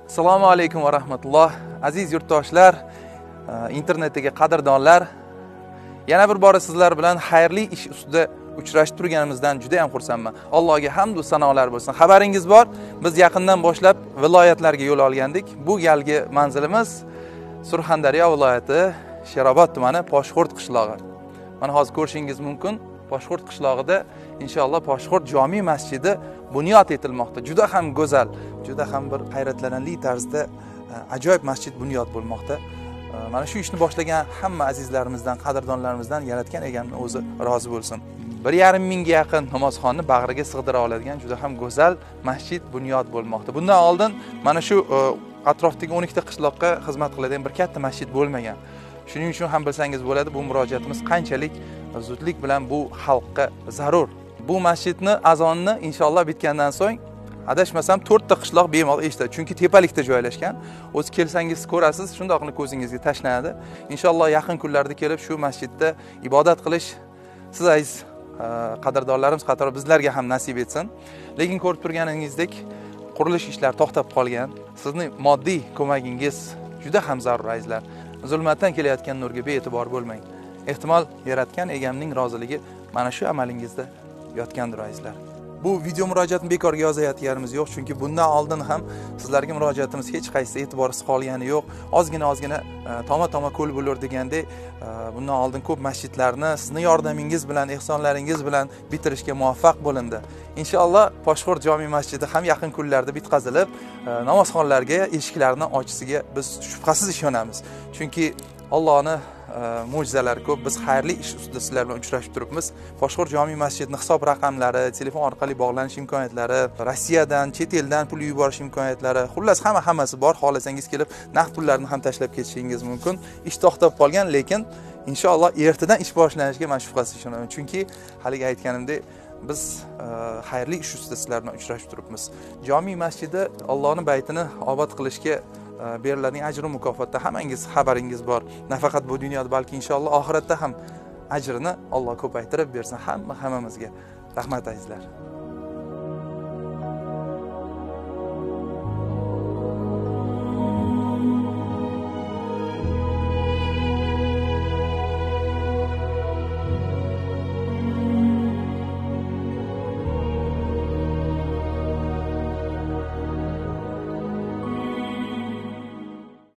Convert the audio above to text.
Assalomu alaykum va rahmatulloh. Aziz yurtdoshlar, internetdagi qadrdonlar, yana bir bora sizlar bilan xayrli ish ustida uchrashib turganimizdan juda ham xursandman. Allohga hamd va sanolar bo'lsin. Xabaringiz bor, biz yaqindan boshlab viloyatlarga yo'l olgandik. Bu galgi manzilimiz Surxondaryo viloyati Sherobod tumani Poshxo'rt qishlog'i. Mana hozir ko'rishingiz mumkin, Poshxo'rt qishlog'ida inshaalloh Poshxo'rt jome masjidi bunyod etilmoqda. Juda ham go'zal, juda ham bir hayratlanarli tarzda ajoyib masjid bunyod bo'lmoqda. Mana shu ishni boshlagan hamma azizlarimizdan, qadrdonlarimizdan Yaratgan egamning o'zi rozi bo'lsin. 1,5 mingga yaqin namozxonni bag'riga sig'dira oladigan juda ham go'zal masjid bunyod bo'lmoqda. Bundan oldin mana shu atrofdagi 12 ta qishloqqa xizmat qiladigan bir katta masjid bo'lmagan. Shuning uchun ham bilsangiz bo'ladi, bu murojaatimiz qanchalik zudlik bilan bu xalqqa zarur. Bu masjidni azonni inshaalloh bitgandan so'ng adashmasam 4 ta qishloq bemalol eshitadi, chunki tepalikda joylashgan. O'zi kelsangiz ko'rasiz, shundoqni ko'zingizga tashlanadi. Inshaalloh yaqin kunlarda kelib shu masjidda ibodat qilish siz aziz qadrdonlarimiz qatori bizlarga ham nasib etsin. Lekin ko'rib turganingizdek, qurilish ishlari to'xtab qolgan. Sizning moddiy ko'magingiz juda ham zarur azizlar. Zulmatdan kelayotgan nurga bee'tibor bo'lmang. Ehtimol Yaratgan egamning roziligi mana shu amalingizda yotgandir azizlar. Bu video murojaatni bekorga yozayotganimiz yo'q, chunki bundan oldin ham sizlarga murojaatimiz hech qaysi e'tiborsiz qolgani yo'q. Ozgina toma ko'l bo'lur degandek, bundan oldin ko'p masjidlarni sizning yordamingiz bilan, ehsonlaringiz bilan bitirishga muvaffaq bo'lindi. Inshaalloh Poshxo'rt jome masjidi ham yaqin kunlarda bitkazilib, namozxonlarga eshiklarini ochishiga biz shubhasiz ishonamiz. Chunki Allohning mo'jizalari ko'p. Biz xayrli ish ustida sizlar bilan uchrashib turibmiz. Poshxo'rt jome masjidining hisob raqamlari, telefon orqali bog'lanish imkoniyatlari, Rossiyadan, chet eldan pul yuborish imkoniyatlari, xullas hammasi bor. Xohlasangiz kelib naqd pullarni ham tashlab ketishingiz mumkin. Ish to'xtab qolgan, lekin inshaalloh ertadan ish boshlanishiga men shubhasiz ishonaman. Chunki haligi aytganimdek, biz xayrli ish ustida sizlar bilan uchrashib turibmiz. Jome masjidi Allohning baytini obod qilishga beriladigan ajr va mukofotda hammangiz xabaringiz bor. Nafaqat bu dunyoda, balki inshaalloh oxiratda ham ajrini Alloh ko'paytirib bersin hammamizga. Rahmat azizlar.